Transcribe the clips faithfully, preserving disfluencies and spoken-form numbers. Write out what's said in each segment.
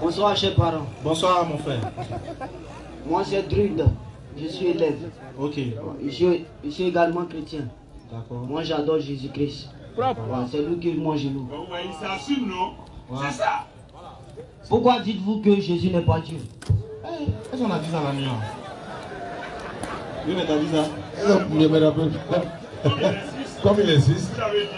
Bonsoir, chers parents. Bonsoir, mon frère. Moi, c'est Drude. Je suis élève. Ok. Je suis, je suis également chrétien. D'accord. Moi, j'adore Jésus-Christ. Ouais, c'est lui qui mange nous. Bon, ouais, il s'assume, non? Ouais. C'est ça. Pourquoi dites-vous que Jésus n'est pas Dieu? Qu'est-ce qu'on a dit ça la nuit? Oui, mais t'as dit ça? Je me rappelle pas. Comme il existe.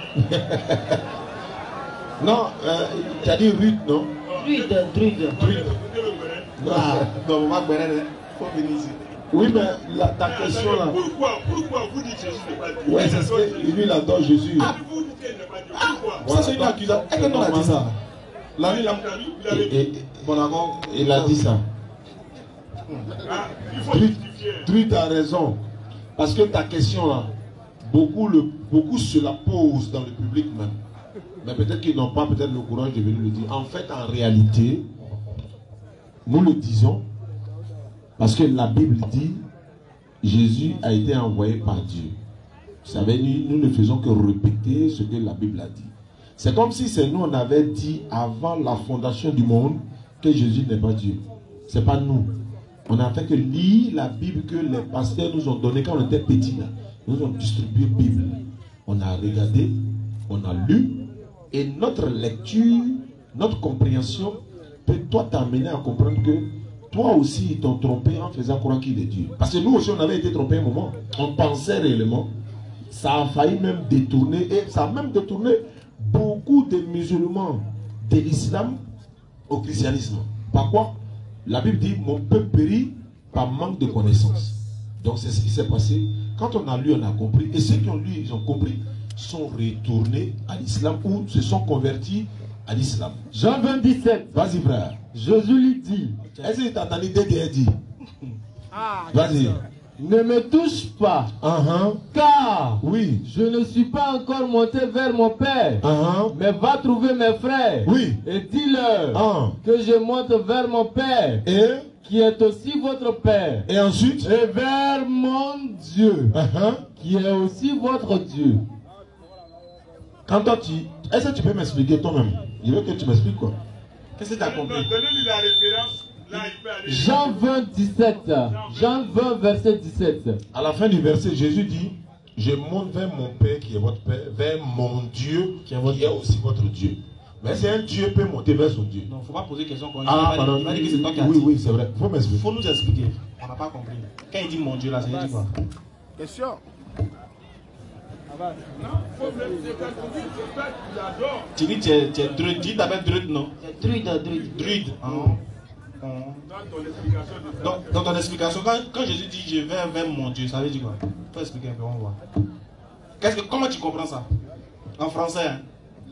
Non, euh, tu as dit Ruth, non? Drude, Drude. Drude. Non, Ah, non, on va bénir. Il faut venir ici. oui, mais la, ta question là. Pourquoi, pourquoi vous dites Jésus n'est pas Dieu? Ouais, c'est ce que lui, il adore Jésus. Ah, vous dites qu'il n'est pas Dieu. Pourquoi? Ça, c'est une accusation. Est-ce qu'on a dit ça? La nuit, là. Il avait dit. Et, et, Bon, d'accord. il a dit ça. Ah, il faut Drude, justifier. Drude a raison. Parce que ta question là, beaucoup, le, beaucoup se la posent dans le public même. Mais peut-être qu'ils n'ont pas peut-être le courage de venir le dire. En fait, en réalité, nous le disons parce que la Bible dit Jésus a été envoyé par Dieu. Vous savez, nous, nous ne faisons que répéter ce que la Bible a dit. C'est comme si c'est nous, on avait dit avant la fondation du monde que Jésus n'est pas Dieu. C'est pas nous. On a fait que lire la Bible que les pasteurs nous ont donné quand on était petits. Là. Nous ont distribué la Bible. On a regardé, on a lu, et notre lecture, notre compréhension peut toi t'amener à comprendre que toi aussi ils t'ont trompé en faisant croire qu'il est Dieu. Parce que nous aussi on avait été trompés un moment. On pensait réellement. Ça a failli même détourner, et ça a même détourné beaucoup de musulmans de l'islam au christianisme. Par quoi? La Bible dit mon peuple périt par manque de connaissance. Donc c'est ce qui s'est passé. Quand on a lu, on a compris. Et ceux qui ont lu, ils ont compris, sont retournés à l'islam ou se sont convertis à l'islam. Jean vingt dix-sept. Vas-y frère. Jésus lui dit. Est-ce que tu as entendu Dédé dit? Vas-y. Ne me touche pas. Uh-huh. Car oui, je ne suis pas encore monté vers mon Père. Uh-huh. Mais va trouver mes frères. Oui. Et dis-leur Uh-huh. que je monte vers mon Père. Et qui est aussi votre Père. Et ensuite et vers mon Dieu. Uh-huh. Qui est aussi votre Dieu. Quand toi tu... Est-ce que tu peux m'expliquer toi-même? Il veut que tu m'expliques quoi? Qu'est-ce que tu as compris? Donnez-lui la référence. Là, il peut aller. Jean vingt, dix-sept. Jean vingt, verset dix-sept. À la fin du verset, Jésus dit, je monte vers mon Père qui est votre Père, vers mon Dieu qui est, votre... qui est aussi votre Dieu. Mais si un Dieu peut monter vers son Dieu. Non, il ne faut pas poser question. Quand ah, il pardon. va dire que c'est toi qui as oui, dit. oui, c'est vrai. Il faut m'expliquer. Il faut nous expliquer. On n'a pas compris. Quand il dit mon Dieu là, c'est dit quoi? Question. Non, il faut me dire que c'est toi qui l'adore. Tu dis tu es druide. Tu t'appelles druide, non? Druide, druide. Druide. Dans ton explication de ça. Donc, dans ton explication, quand, quand Jésus dit je vais vers mon Dieu, ça veut dire quoi? Il faut expliquer un peu, on voit. Qu'est-ce que, comment tu comprends ça? En français, hein?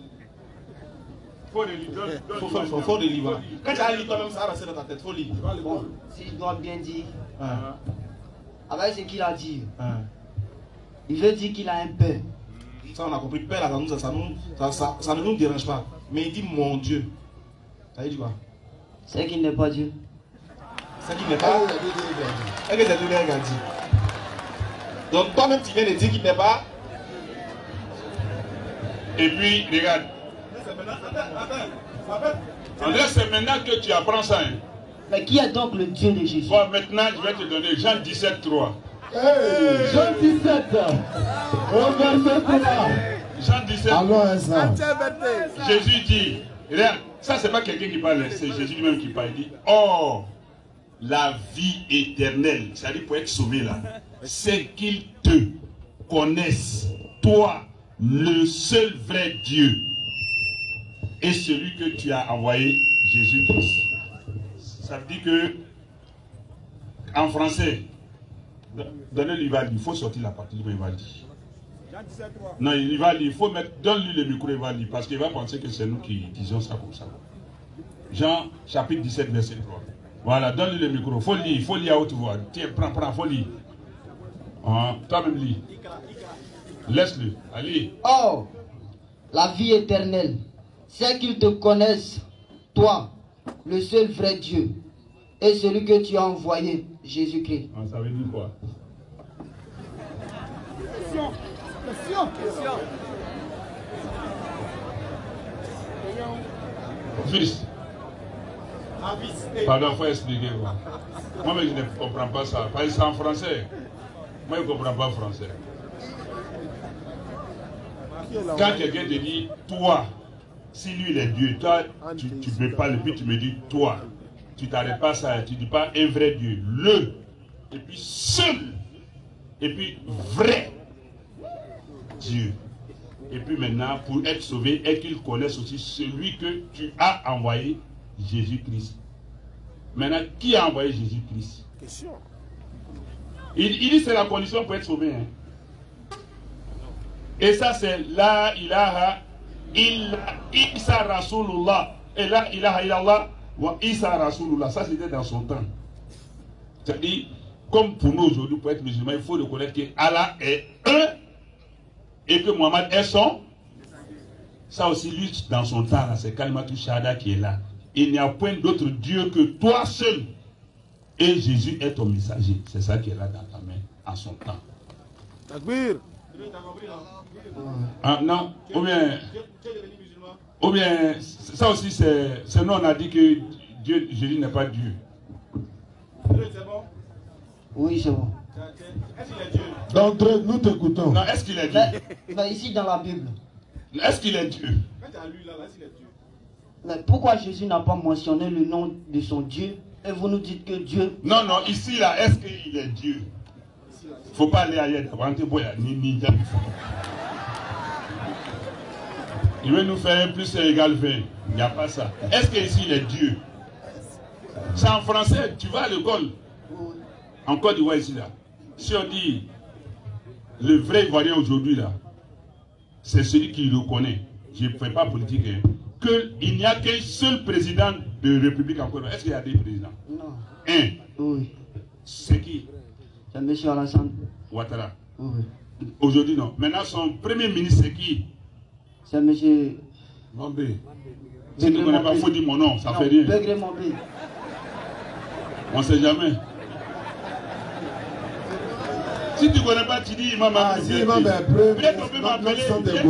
Faut le lire. Faut, faut, faut, faut le lire. Voilà. Quand tu as lu toi-même, ça va rester dans ta tête. Faut lire. Bon, si je dois bien dire, Hein. avec ce qu'il a dit, Hein. il veut dire qu'il a un père. Ça, on a compris. Père, là, ça, nous, ça, nous, ça, ça, ça ne nous dérange pas. Mais il dit mon Dieu. Ça veut dire quoi? C'est qu'il n'est pas Dieu. C'est qu'il n'est pas. Est-ce que c'est tout le monde qui a dit? Donc toi-même, tu viens de dire qu'il n'est pas. Et puis, regarde. André, c'est maintenant que tu apprends ça. Hein. Mais qui est donc le Dieu de Jésus? Bon, maintenant, je vais te donner Jean dix-sept, trois. Hey. Jean dix-sept, au verset trois. Jean dix-sept, alors ça. Jésus dit, regarde, ça c'est pas quelqu'un qui parle, c'est Jésus lui-même qui parle. Il dit, oh, la vie éternelle, c'est-à-dire pour être sauvé là, c'est qu'ils te connaissent, toi, le seul vrai Dieu, et celui que tu as envoyé, Jésus-Christ. Ça veut dire que, en français, donnez-lui, il va lire, il faut sortir la partie, il va lire. Non, il va lire, il faut mettre, donne-lui le micro, il va lire, parce qu'il va penser que c'est nous qui disons ça comme ça. Jean, chapitre dix-sept, verset trois. Voilà, donne-lui le micro, il faut lire, il faut lire à haute voix. Tiens, prends, prends, il faut lire. Hein, toi-même lis. Laisse-le, allez. Oh, la vie éternelle, c'est qu'ils te connaissent, toi, le seul vrai Dieu, et celui que tu as envoyé, Jésus-Christ. Ah, ça veut dire quoi? Question. Question. Question. Fils. Pardon, il faut expliquer quoi. Moi, mais je ne comprends pas ça. Parce que c'est en français. Moi, je ne comprends pas français. Quand quelqu'un te dit, toi, si lui il est Dieu, toi, tu, tu me parles, puis tu me dis, toi, tu t'arrêtes pas ça, tu ne dis pas un vrai Dieu, le, et puis seul, et puis vrai Dieu. Et puis maintenant, pour être sauvé, et qu'ils connaissent aussi celui que tu as envoyé, Jésus-Christ. Maintenant, qui a envoyé Jésus-Christ? Il, il dit que c'est la condition pour être sauvé. Hein. Et ça, c'est la ilaha illa Isa Rasulullah. Et la ilaha illallah wa Isa Rasulullah. Ça, c'était dans son temps. C'est-à-dire, comme pour nous aujourd'hui, pour être musulman, il faut reconnaître que Allah est un et que Mohammed est son. Ça aussi, lui, dans son temps, c'est Kalimatou Shahada qui est là. Il n'y a point d'autre Dieu que toi seul. Et Jésus est ton messager. C'est ça qui est là dans ta main, en son temps. Takbir. Ah, non, ou bien, ou bien, ça aussi, c'est nous, on a dit que Dieu, Jésus n'est pas Dieu. C'est bon? Oui, c'est bon. Est-ce qu'il est Dieu? Donc, nous t'écoutons. Non, est-ce qu'il est Dieu? Mais, mais ici dans la Bible. Est-ce qu'il est Dieu? Quand tu as lu là, est-ce qu'il est Dieu? Mais pourquoi Jésus n'a pas mentionné le nom de son Dieu et vous nous dites que Dieu... Non, non, ici là, est-ce qu'il est Dieu? Il ne faut pas aller ailleurs d'avant, ni ni il veut nous faire un plus égal vingt. Il n'y a pas ça. Est-ce que ici il est Dieu? C'est en français, tu vas à l'école. En Côte d'Ivoire ici là. Si on dit le vrai Ivoirien aujourd'hui là, c'est celui qui le connaît. Je ne fais pas politique. Hein, qu'il n'y a qu'un seul président de République en Côte d'Ivoire. Est-ce qu'il y a des présidents? Non. Un. Oui. C'est qui? C'est M. Alassane Ouattara. Oui. Aujourd'hui non. Maintenant son premier ministre c'est qui? C'est M. Mambé. Si tu ne connais pas, il faut dire mon nom, ça ne fait rien. Begré Mambé. On ne sait jamais. Si tu ne connais pas, tu dis Imam Ah, si Imam est prêt, peut-être on peut m'appeler.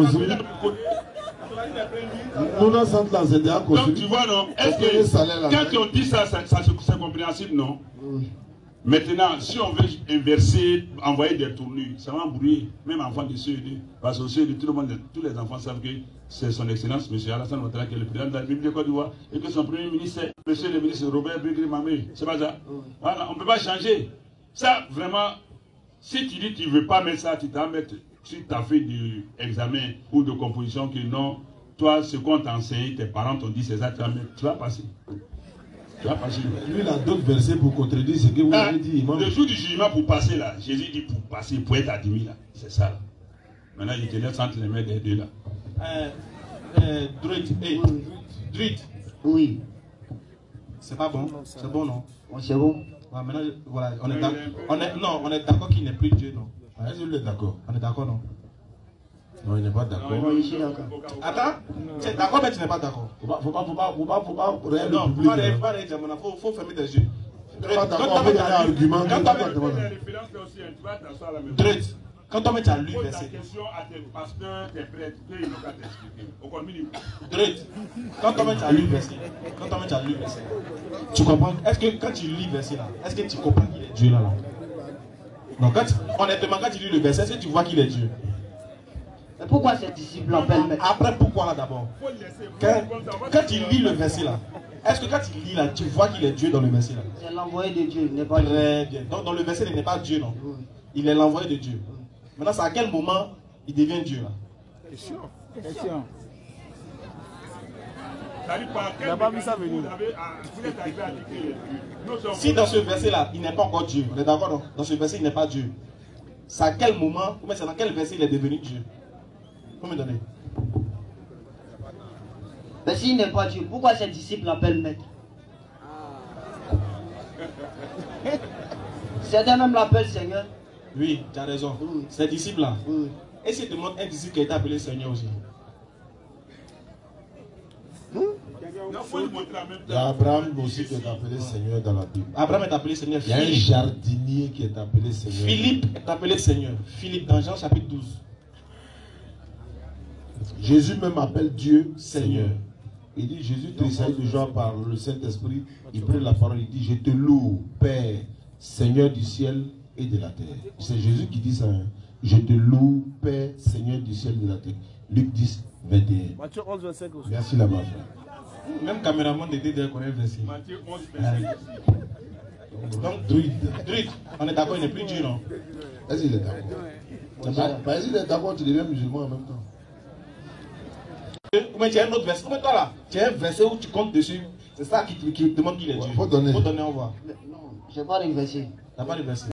Nous, dans cette là, c'est déjà Donc construit. tu vois, non? Est-ce que quand on dit ça, ça, ça c'est compréhensible, non? Oui. Maintenant, si on veut inverser, envoyer des tournures, ça va embrouiller, même enfant de C E deux. Parce que au C E deux, tout le monde, tous les enfants savent que c'est son excellence, M. Alassane Ouattara, qui est le président de la République de Côte d'Ivoire, et que son premier ministre, c'est M. le ministre Robert Begré Mambé. C'est pas ça? Oui. Voilà, on ne peut pas changer. Ça, vraiment, si tu dis que tu ne veux pas mettre ça, tu t'en mettre, si tu as fait du examen ou de composition, que non, toi, ce qu'on t'a enseigné, tes parents t'ont dit c'est ça, tu vas passer. Tu vas passer. Lui, il a d'autres versets pour contredire ce que vous Ah, avez dit, Imam. le jour du jugement pour passer là, Jésus dit pour passer, pour être admis là. C'est ça là. Maintenant, il te laisse entre les mains des deux là. Euh, euh, Druid, hey, Oui. Druid, Oui. c'est pas bon, c'est bon non? Bon, c'est bon. Ouais, maintenant, voilà, on est d'accord. On est, non, on est d'accord qu'il n'est plus Dieu, non? Est-ce que vous êtes d'accord? On est d'accord, non? Non, il n'est pas d'accord. Oui, je suis d'accord. Attends, tu es d'accord, mais tu n'es pas d'accord. Faut pas, faut pas, faut pas, faut pas, faut pas, réel Non, le faut public. pas hein. faut pas réagir, il faut, faut fermer tes yeux. Pas d'accord, on peut donner un argument. Quand tu toi, vas demander. Druid, quand toi, tu as lu Pose la verset. question à tes pasteurs, tes prêtres, qu'ils n'ont qu'à t'expliquer. Au minimum. Druid, quand toi, tu as lu verset, quand toi, tu as lu verset, tu comprends? Est-ce que quand tu lis verset là, est-ce que tu comprends qu'il est Dieu là, là? Non, quand tu, honnêtement, quand tu lis le verset, est-ce que tu vois qu'il est Dieu? Mais pourquoi ces disciples l'appellent maître? Après, pourquoi là d'abord? Quand, quand tu lis le verset là, est-ce que quand tu lis là, tu vois qu'il est Dieu dans le verset là? C'est l'envoyé de Dieu, il n'est pas Dieu. Très bien. Donc dans le verset, il n'est pas Dieu, non? Oui. Il est l'envoyé de Dieu. Maintenant, c'est à quel moment il devient Dieu là? Question. Question. Il n'a pas vu ça venir. Si dans ce verset là, il n'est pas encore Dieu, on est d'accord, non? Dans ce verset, il n'est pas Dieu. C'est à quel moment, ou bien c'est dans quel verset il est devenu Dieu? Vous me donnez. Mais s'il n'est pas Dieu, pourquoi ses disciples l'appellent maître? Certains même l'appellent Seigneur. Oui, tu as raison. Oui. Ces disciples là. Oui. Et s'il demande un disciple qui a été appelé Seigneur aussi? Il y a Abraham aussi qui est appelé Seigneur dans la Bible. Abraham est appelé Seigneur. Il y a un Philippe, jardinier qui est appelé Seigneur. Philippe est appelé Seigneur. Philippe dans Jean chapitre douze. Jésus même appelle Dieu Seigneur. Il dit, Jésus tressaillit de joie par le Saint-Esprit. Il prend la parole, il dit, je te loue, Père, Seigneur du ciel et de la terre. C'est Jésus qui dit ça. Hein. Je te loue, Père, Seigneur du ciel et de la terre. Luc dix, vingt et un. Matthieu onze, vingt-cinq aussi. Merci là-bas, frère. Même caméraman de D D connaît le verset. Matthieu onze, vingt-cinq. Donc, Druide. Druide, on est d'accord, il n'est plus dur, non? Vas-y, il est d'accord. Vas-y, il est d'accord, tu deviens musulman en même temps. Mais tu as un autre verset. Comment toi là? Tu as un verset où tu comptes dessus. C'est ça qui te, qui te demande qu'il est Dieu. Faut donner. Faut donner, on voit. Non, je n'ai pas de verset. T'as pas de verset.